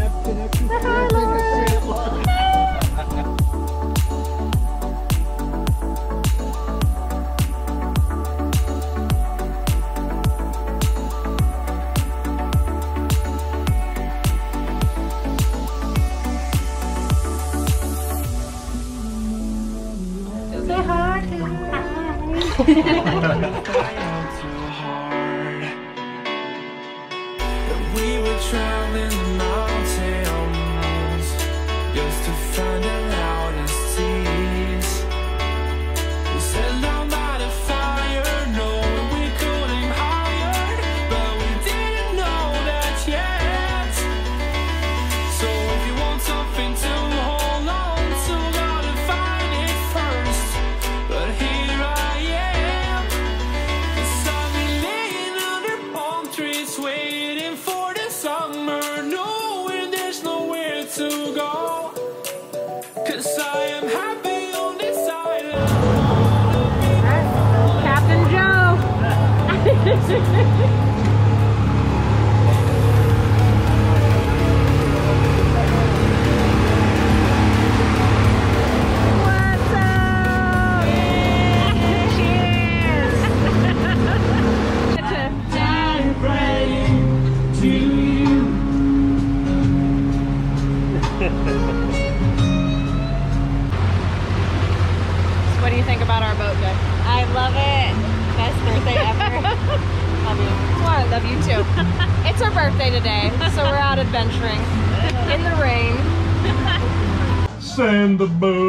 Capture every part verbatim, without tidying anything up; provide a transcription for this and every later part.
We were traveling the mountains just to find the loudest tears. We set down by the fire, knowing we couldn't hide, but we didn't know that yet. So if you want something to hold on to, gotta find it first. But here I am, 'cause I've been laying under palm trees waiting for the summer, knowing there's nowhere to go. 'Cause I am happy on this island. Captain Joe. What's up? Cheers. What do you think about our boat day? I love it. Best birthday ever. Love you. Well, I love you too. It's our birthday today, so we're out adventuring in the rain. Send the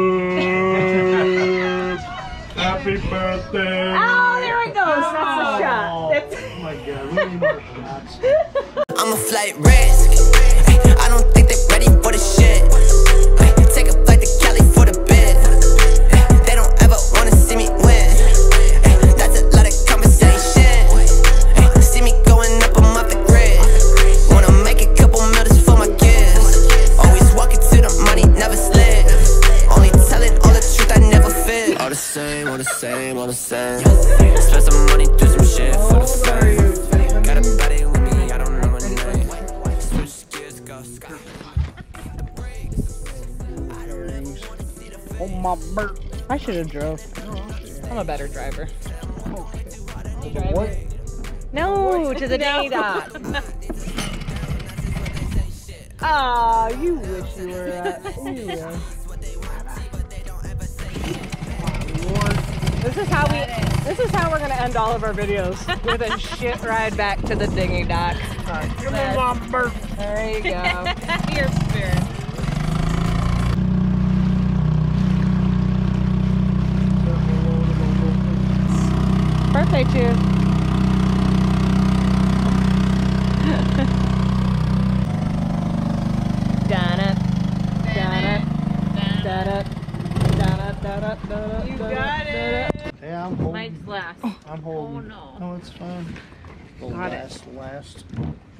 birds. Happy birthday. Oh, there it goes. That's the shot. That's Oh my god, we need more shots. I'm a flight risk. I don't think they're ready for the shit. Take a flight to Cali for the bid. They don't ever wanna see me win. That's a lot of conversation. See me going up, I'm off the grid. Wanna make a couple millions for my kids. Always walking to the money, never slid. Only telling all the truth, I never fit. All the same, all the same, all the same. Spend some money, do some shit for the fame. Got a body with me, I don't know my name. Switch gears, go sky. oh my bird. I should have drove. I'm a better driver. What? No, to the day dock. Ah, you wish you were at. Yeah. This is how we. This is how we're gonna end all of our videos, with a shit ride back to the dinghy dock. Alright, come on, Mom Bird. There you go. Your spirit. Birthday tune. Dun-it, dun-it, dun-it, dun-it, dun-it, dun-it, You dun-it, got dun-it. it. Yeah, I'm holding. Mine's last. I'm holding. Oh no. No, it's fine. The Got it. last, last.